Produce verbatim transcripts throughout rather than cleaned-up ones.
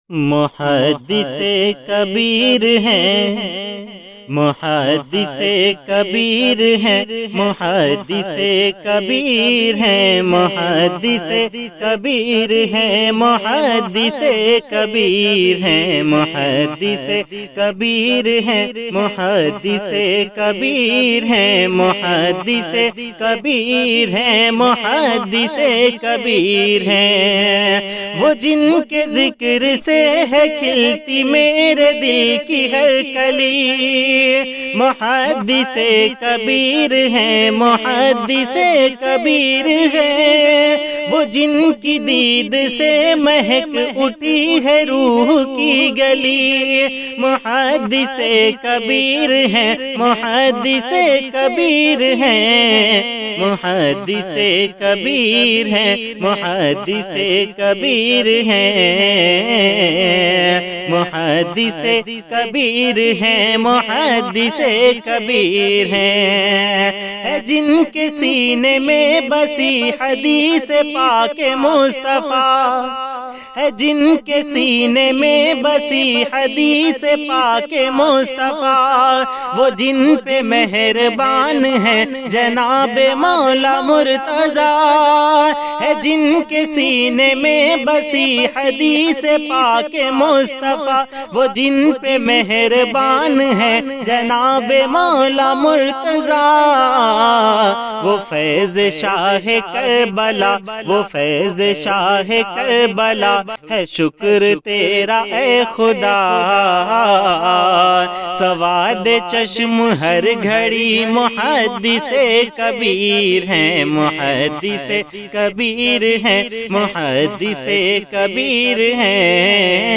محدث کبیر ہیں، محدث کبیر ہیں، محدث کبیر ہیں، محدث کبیر ہیں، محدث کبیر ہیں، محدث کبیر ہیں، محدث کبیر ہیں، محدث کبیر ہیں، محدث کبیر ہیں، وہ جن کے ذکر سے ہے کھلتی میرے دل کی ہر کلی، محدث کبیر ہیں، محدث کبیر ہیں، وہ جن کی دید سے مہک اٹھی ہے روح کی گلی، محدث کبیر ہیں، محدث کبیر ہیں، محدث کبیر ہیں، محدث کبیر ہیں، محدث کبیر ہیں، محدث کبیر ہیں، جن کے سینے میں بسی حدیث پاک مصطفیٰ ہے، جن کے سینے میں بسی حدیث پاک مصطفیٰ، وہ جن پہ مہربان ہیں جناب مولا مرتضیٰ، ہے جن کے سینے میں بسی حدیث پاک مصطفیٰ، وہ جن پہ مہربان ہیں جناب مولا مرتضیٰ، وہ فیض شاہ کربلا، وہ فیض شاہ کربلا ہے، شکر تیرا اے خدا، سواد چشم ہر گھڑی محدث کبیر ہیں، محدث کبیر ہیں، محدث کبیر ہیں،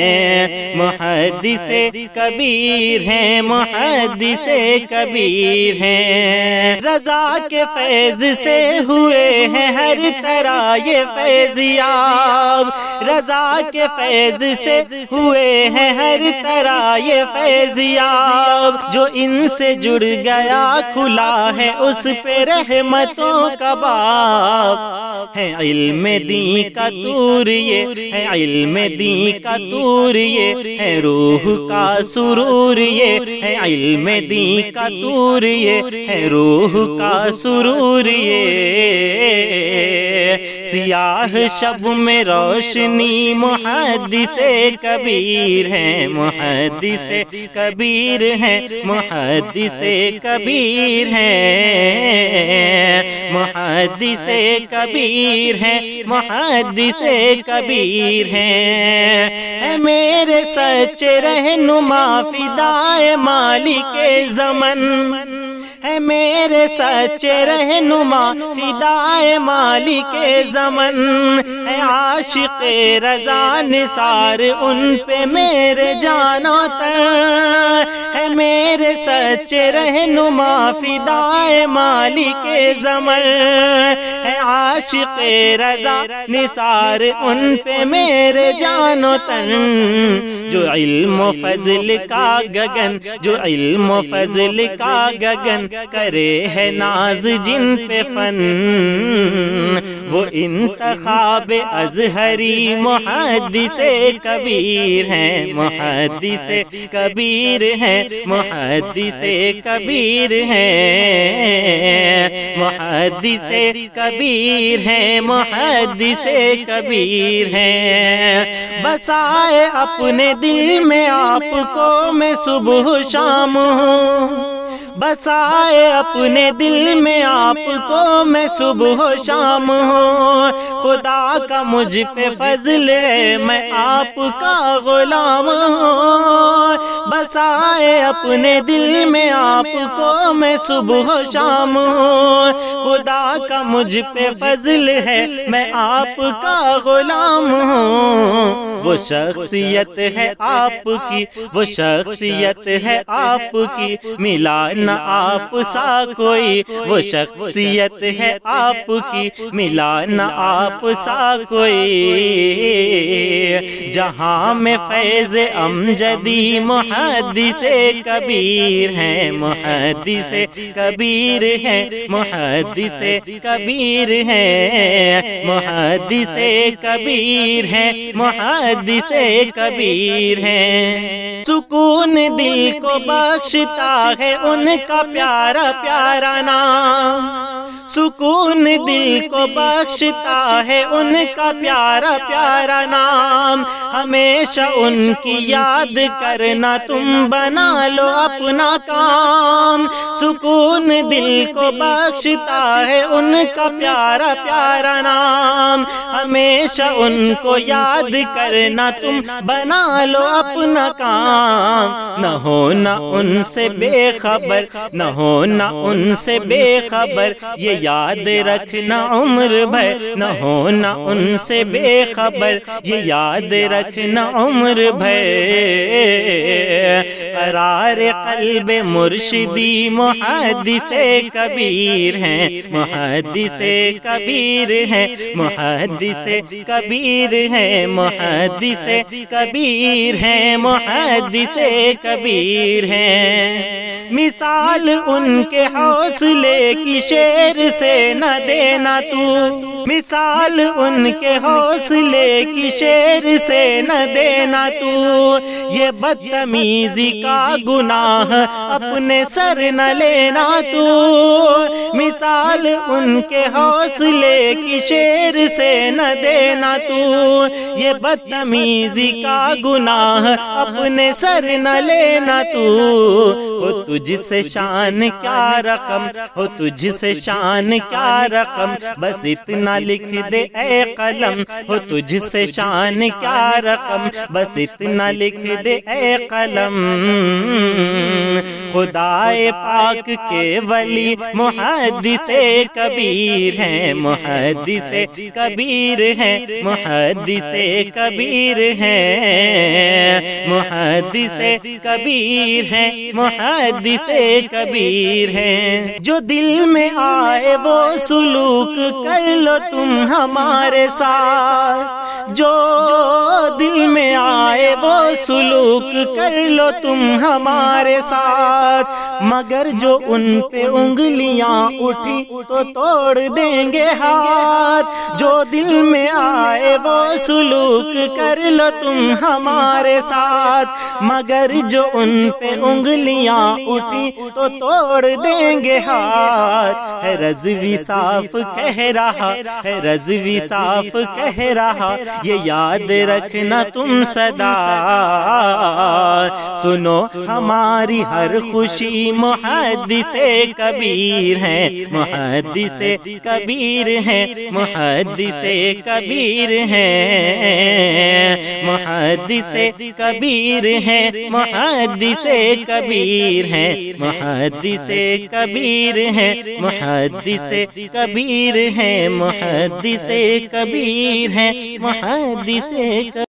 محدث کبیر ہیں، محدث کبیر ہیں، رضا کے فیض سے ہوئے ہیں ہر طرح یہ فیضیاب، رضا کے فیض سے ہوئے ہیں ہر طرح یہ فیضیاب، جو ان سے جڑ گیا کھلا ہے اس پہ رحمتوں کا باب، ہے علم دین کا طور یہ، ہے علم دین کا طور یہ، ہے روح کا سرور یہ، ہے علم دین کا طور یہ، ہے روح کا سرور یہ، سیاہ شب میں روشنی محدث کبیر ہیں، محدث کبیر ہیں، محدث کبیر ہیں، محدث کبیر ہیں، محدث کبیر ہیں، اے میرے سچے رہنما فدائے مالک زمن، ہے میرے سچے رہنما فدائے مالک زمن، ہے عاشق رضا نثار ان پہ میرے جان و تن، ہے میرے سچے رہنما فدائے مالک زمن، ہے عاشق رضا نثار ان پہ میرے جان و تن، جو علم و فضل کا گگن، جو علم و فضل کا گگن کرے ہے ناز جن پہ فن، وہ انتخاب ازہری محدث کبیر ہیں، محدث کبیر ہیں، محدث کبیر ہیں، محدث کبیر ہیں، محدث کبیر ہیں، بسائے اپنے دل میں آپ کو میں صبح و شام ہوں، بسائے اپنے دل میں آپ کو میں صبح و شام ہوں، خدا کا مجھ پہ فضل ہے میں آپ کا غلام ہوں، بسائے اپنے دل میں آپ کو میں صبح و شام ہوں، خدا کا مجھ پہ فضل ہے میں آپ کا غلام ہوں، وہ شخصیت ہے آپ کی، وہ شخصیت ہے آپ کی، ملا نہ آپ سا کوئی، وہ شخصیت ہے آپ کی، ملا نہ آپ سا کوئی، جہاں میں فیض امجدی محدث محدث کبیر ہیں، محدث کبیر ہیں، محدث کبیر ہیں، محدث کبیر ہیں، محدث کبیر ہیں۔ سکون دل کو بخشتا ہے ان کا پیارا پیارا نام، سکون دل کو بخشتا ہے ان کا پیارا پیارا نام، ہمیشہ ان کی یاد کرنا تم بنا لو اپنا کام۔ سکون دل کو بخشتا ہے ان کا پیارا پیارا نام، ہمیشہ ان کو یاد کرنا تم بنا لو اپنا کام۔ نہ ہونا ان سے بے خبر، نہ ہونا ان سے بے خبر، یہ یاد رکھنا عمر بھر، نہ ہونا ان سے بے خبر، یہ یاد رکھنا عمر بھر۔ قرار قلب مرشدی محدث کبیر ہیں، محدث کبیر ہیں، محدث کبیر ہیں، محدث کبیر ہیں، محدث کبیر ہیں۔ مثال ان کے حوصلے کی شیر سے نہ دینا تو، مثال ان کے حوصلے کی شیر سے نہ دینا تو، یہ بدتمیزی کا گناہ اپنے سر نہ لینا تو، مثال ان کے حوصلے کی شیر سے نہ دینا تو، یہ بدتمیزی کا گناہ اپنے سر نہ لینا تو۔ ہو تجھ سے شان کیا رقم، ہو تجھ سے شان کیا رقم، بس اتنا لکھ دے اے قلم، ہو تجھ سے شان کیا رقم، بس اتنا لکھ دے اے قلم۔ خدائے پاک کے ولی محدث کبیر ہیں، محدث کبیر ہیں، محدث کبیر ہیں، محدث کبیر ہیں، محدث کبیر ہیں۔ جو دل میں آئے وہ سلوک کر لو تم ہمارے ساتھ، جو دل میں آئے وہ سلوک کر لو تم ہمارے ساتھ، مگر جو ان پہ انگلیاں اٹھی تو توڑ دیں گے ہاتھ، جو دل میں آئے وہ سلوک کر لو تم ہمارے ساتھ، مگر جو ان پہ انگلیاں اٹھی تو توڑ دیں گے ہاتھ۔ ہے رضوی صاف کہہ رہا، ہے رضوی صاف کہہ رہا، یہ یاد رکھنا تم صدا، سنو ہماری ہر خوشی محدث کبیر ہیں، محدث کبیر ہیں، محدث کبیر ہیں، محدث کبیر ہیں، محدث کبیر ہیں، محدث کبیر ہیں، محدث کبیر ہیں، محدث کبیر ہیں، محدث